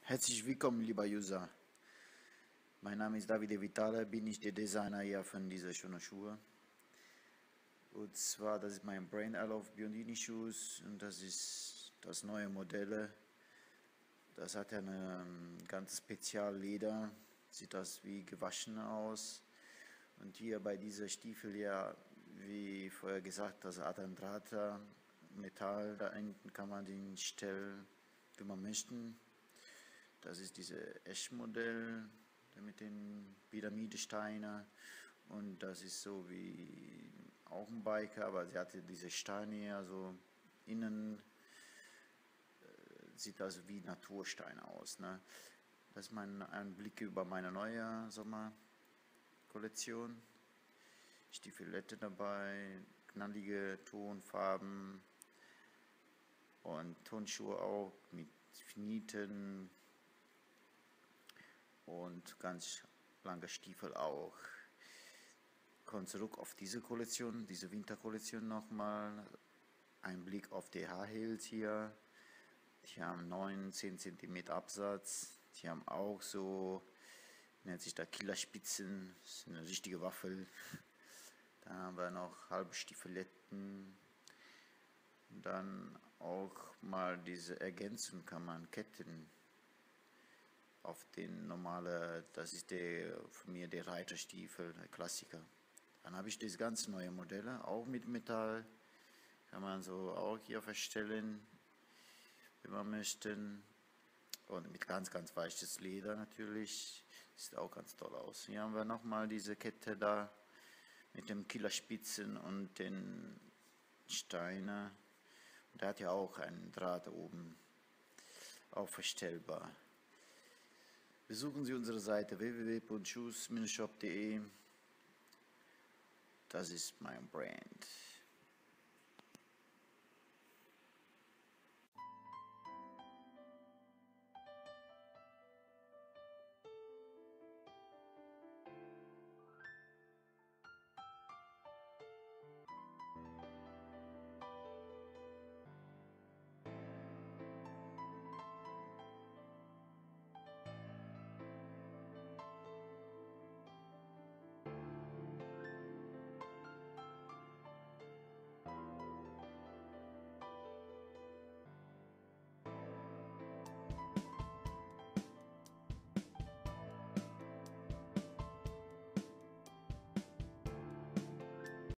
Herzlich willkommen, lieber User. Mein Name ist Davide Vitale, bin ich der Designer hier von dieser schönen Schuhe. Und zwar, das ist mein Brain I Love Biondini Shoes und das ist das neue Modell. Das hat eine ganz Spezialleder, sieht das wie gewaschen aus. Und hier bei dieser Stiefel, ja, wie vorher gesagt, das hat ein Draht, Metall, da hinten kann man den stellen, wie man möchte. Das ist dieses Eschmodell mit den Pyramidesteinen und das ist so wie auch ein Biker, aber sie hatte diese Steine hier so innen, sieht das wie Natursteine aus. Ne? Das ist ein Blick über meine neue Sommerkollektion. Stiefelette dabei, knallige Tonfarben und Turnschuhe auch mit Nieten und ganz lange Stiefel auch. Kommt zurück auf diese Kollektion, diese Winterkollektion nochmal. Ein Blick auf die Haarheels hier. Die haben 9-10 cm Absatz. Die haben auch so, nennt sich da Killerspitzen. Das ist eine richtige Waffel. Da haben wir noch halbe Stiefeletten. Dann auch mal diese Ergänzung, kann man Ketten auf den normalen, das ist der von mir der Reiterstiefel, der Klassiker. Dann habe ich das ganz neue Modelle, auch mit Metall, kann man so auch hier verstellen, wenn man möchte. Und mit ganz weiches Leder natürlich, sieht auch ganz toll aus. Hier haben wir nochmal diese Kette da mit dem Killerspitzen und den Steinen. Der hat ja auch einen Draht oben, auch verstellbar. Besuchen Sie unsere Seite www.shoes-shop.de. Das ist mein Brand.